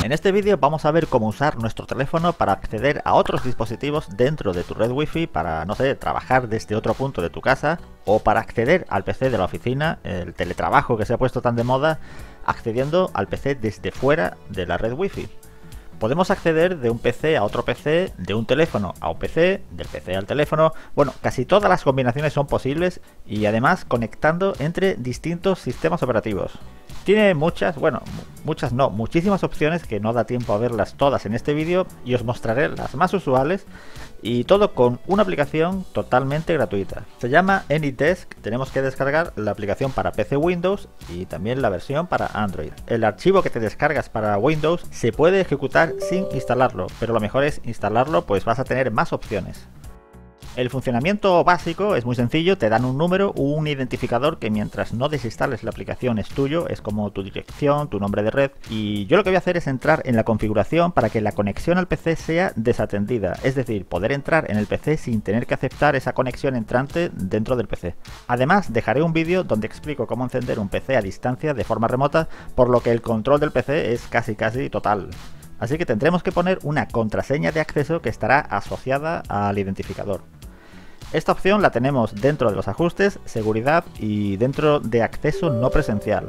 En este vídeo vamos a ver cómo usar nuestro teléfono para acceder a otros dispositivos dentro de tu red Wi-Fi para, no sé, trabajar desde otro punto de tu casa o para acceder al PC de la oficina, el teletrabajo que se ha puesto tan de moda, accediendo al PC desde fuera de la red Wi-Fi. Podemos acceder de un PC a otro PC, de un teléfono a un PC, del PC al teléfono. Bueno, casi todas las combinaciones son posibles y además conectando entre distintos sistemas operativos. Tiene muchísimas opciones que no da tiempo a verlas todas en este vídeo y os mostraré las más usuales y todo con una aplicación totalmente gratuita. Se llama AnyDesk, tenemos que descargar la aplicación para PC Windows y también la versión para Android. El archivo que te descargas para Windows se puede ejecutar sin instalarlo, pero lo mejor es instalarlo, pues vas a tener más opciones. El funcionamiento básico es muy sencillo, te dan un número, un identificador que mientras no desinstales la aplicación es tuyo, es como tu dirección, tu nombre de red, y yo lo que voy a hacer es entrar en la configuración para que la conexión al PC sea desatendida, es decir, poder entrar en el PC sin tener que aceptar esa conexión entrante dentro del PC. Además, dejaré un vídeo donde explico cómo encender un PC a distancia de forma remota, por lo que el control del PC es casi total. Así que tendremos que poner una contraseña de acceso que estará asociada al identificador. Esta opción la tenemos dentro de los ajustes, seguridad y dentro de acceso no presencial.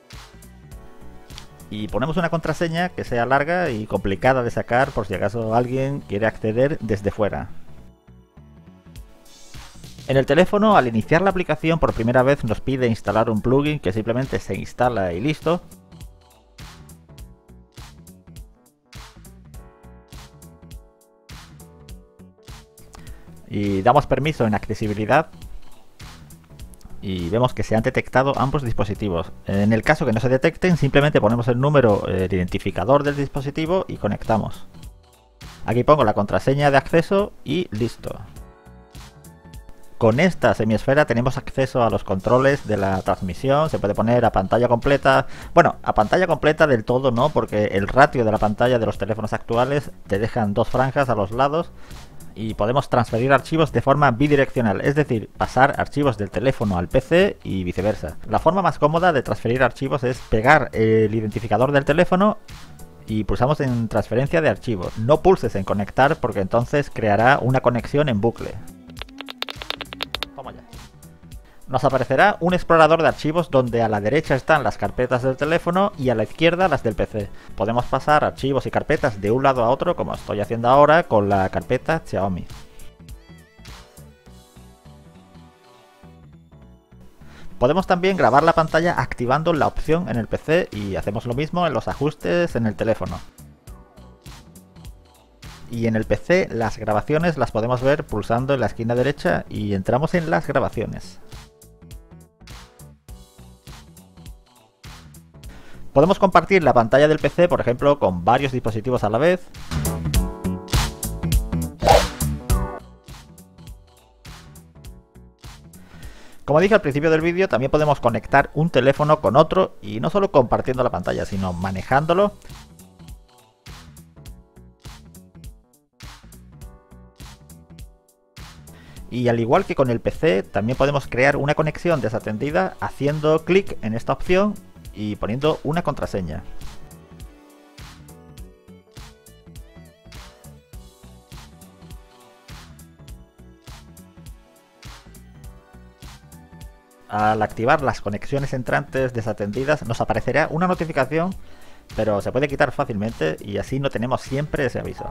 Y ponemos una contraseña que sea larga y complicada de sacar por si acaso alguien quiere acceder desde fuera. En el teléfono, al iniciar la aplicación por primera vez nos pide instalar un plugin que simplemente se instala y listo. Y damos permiso en accesibilidad y vemos que se han detectado ambos dispositivos. En el caso que no se detecten, simplemente ponemos el número de identificador del dispositivo y conectamos. Aquí pongo la contraseña de acceso y listo. Con esta semiesfera tenemos acceso a los controles de la transmisión, se puede poner a pantalla completa. Bueno, a pantalla completa del todo no, porque el ratio de la pantalla de los teléfonos actuales te dejan dos franjas a los lados. Y podemos transferir archivos de forma bidireccional, es decir, pasar archivos del teléfono al PC y viceversa. La forma más cómoda de transferir archivos es pegar el identificador del teléfono y pulsamos en transferencia de archivos. No pulses en conectar porque entonces creará una conexión en bucle. Vamos allá. Nos aparecerá un explorador de archivos donde a la derecha están las carpetas del teléfono y a la izquierda las del PC. Podemos pasar archivos y carpetas de un lado a otro como estoy haciendo ahora con la carpeta Xiaomi. Podemos también grabar la pantalla activando la opción en el PC y hacemos lo mismo en los ajustes en el teléfono. Y en el PC las grabaciones las podemos ver pulsando en la esquina derecha y entramos en las grabaciones. Podemos compartir la pantalla del PC, por ejemplo, con varios dispositivos a la vez. Como dije al principio del vídeo, también podemos conectar un teléfono con otro y no solo compartiendo la pantalla, sino manejándolo. Y al igual que con el PC, también podemos crear una conexión desatendida haciendo clic en esta opción y poniendo una contraseña. Al activar las conexiones entrantes desatendidas nos aparecerá una notificación, pero se puede quitar fácilmente y así no tenemos siempre ese aviso.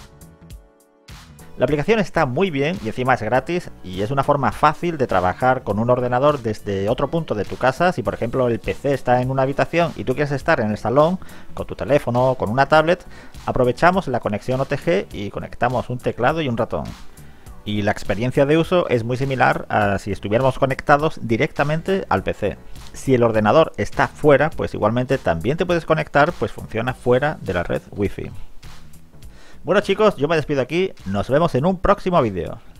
La aplicación está muy bien y encima es gratis y es una forma fácil de trabajar con un ordenador desde otro punto de tu casa. Si por ejemplo el PC está en una habitación y tú quieres estar en el salón con tu teléfono o con una tablet, aprovechamos la conexión OTG y conectamos un teclado y un ratón. Y la experiencia de uso es muy similar a si estuviéramos conectados directamente al PC. Si el ordenador está fuera, pues igualmente también te puedes conectar, pues funciona fuera de la red Wi-Fi. Bueno chicos, yo me despido aquí, nos vemos en un próximo vídeo.